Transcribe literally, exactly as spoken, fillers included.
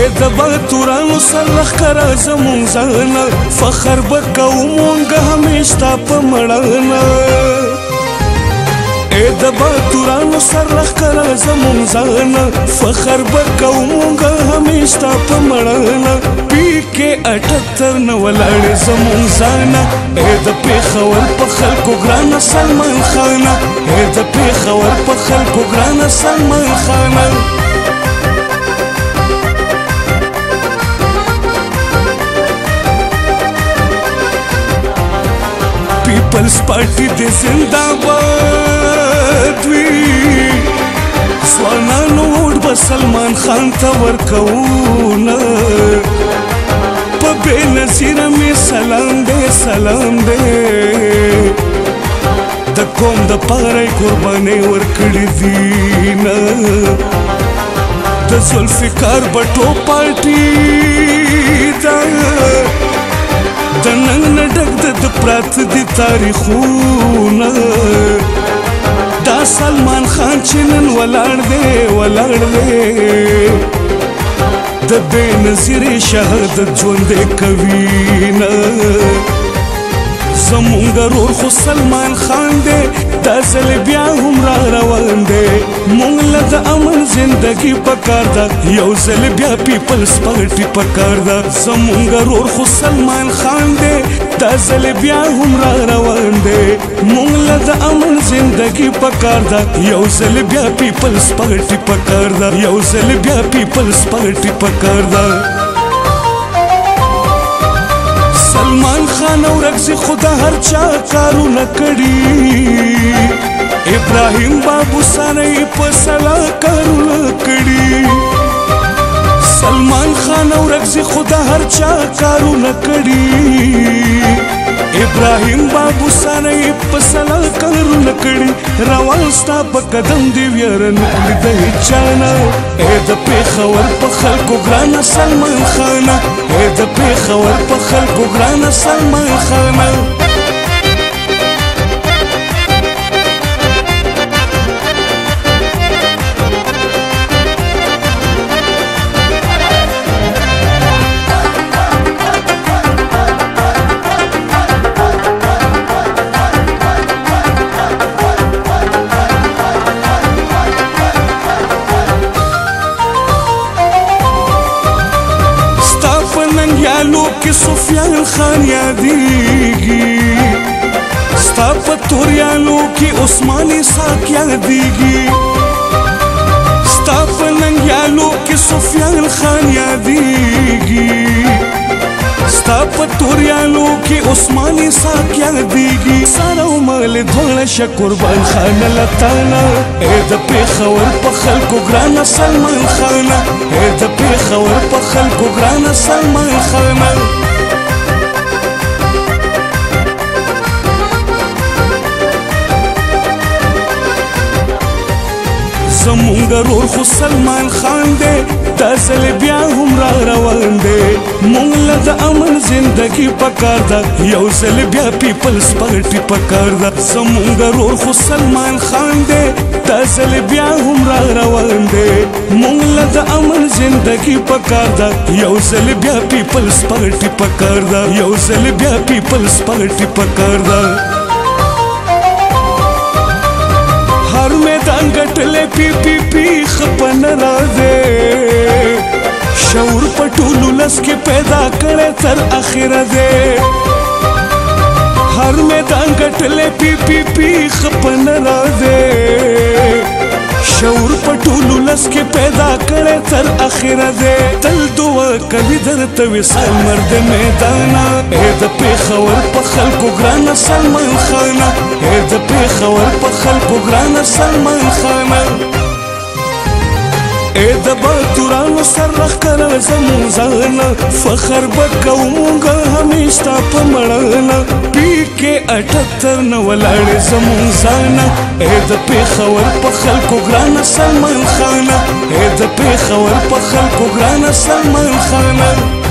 اے د باتورانو سر لښکره زمونږ ځانه فخر به کوو مونږ همیش تا په مړانه اے د باتورانو سر لښکره زمونږ ځانه فخر به کوو مونږ همیش تا په مړانه پی کے اٹھتر نه ولاړې زمونږ ځانه اے د پېښور په خلکو ګرانه سلمان خانه اے د پېښور په خلکو ګرانه سلمان خانه پیپلز پارټي دې زنده باد وي ځوانانو ووټ به سلمان خان ته ورکوو نه په بې نظیره مې سلام دی سلام دی د قوم دپاره یې قربانۍ ورکړې دي نه د ذوالفقار بټو پارټي ده د ننګ نه ډک د پراته دي تاریخونه دا سلمان خان چې نن ولاړ دی ولاړ دی د بې نظیرې شهادت ژوندی کوي نه زمونږ رور خو سلمان خان دی دا ځل بیا هم را روان دی مونږ له د امن زندګي پکار ده یو ځل بیا پیپلز پارټي پکار ده زمونږ رور خو سلمان خان دی دا ځل بیا هم را روان دی مونږ له د امن زندګي پکار ده یو ځل بیا پیپلز پارټي پکار ده یو ځل بیا پیپلز پارټي پکار ده سلمان خان اورکزي خدا هر چا کارونه کړي ابراهیم بابو سره یې په سلا کارونه کړي سلمان خان اورکزي خدا هر چا کارونه کړي ابراهیم بابو سره یې په سلا کارونه کړي روان ستا په قدم دی ویره نکړي د هیچا نه ای د پېښور په خلکو ګرانه سلمان خانه ای د پېښور په خلکو ګرانه سلمان خانه یالو کې سفیان خان یادېږي ستا په توریالو کې عثمان اسحاق یادېږي ستا په ننګیالو کې سفیان خان یادېږي ستا په توریالو کې عثمان اسحاق یادېږي سره ومغلې دواړه شه قربان خانه له تانه ای د پېښور په خلکو ګرانه سلمان خانه ای د پېښور په خلکو ګرانه سلمان خانه زمونږ رور خو سلمان خان دی دا ځل بیا هم را روان دی مونږ له د امن زندګي پکار ده یو ځل بیا پیپلز پارټي پکار ده زمونږ رور خو سلمان خان دی دا ځل بیا هم را روان دی مونږ له د امن زندګي پکار ده یو ځل بیا پیپلز پارټي پکار ده یو ځل بیا پیپلز پارټي پکار ده هر میدان ګټلې پی پی پی خپن را دے شعور په ټولو لس کې پیدا کړې تر اخره دے هر میدان ګټلې پی پی پی خپن را دے شعور په ټولو لس کې پیدا کړې تر اخره دے تل دعا کوي درته وصال مرد میدانا اے د پېښور په خلکو ګرانه سلمان خانه اے د پېښور په خلکو ګرانه سلمان خانه اے د باتورانو سر لښکره زمونږ ځانه فخر به کوو مونږ همیش تا په مړانه پی کے اٹھتر نه ولاړې زمونږ ځانه اے د پېښور په خلکو ګرانه سلمان خانه اے د پېښور په خلکو ګرانه سلمان خانه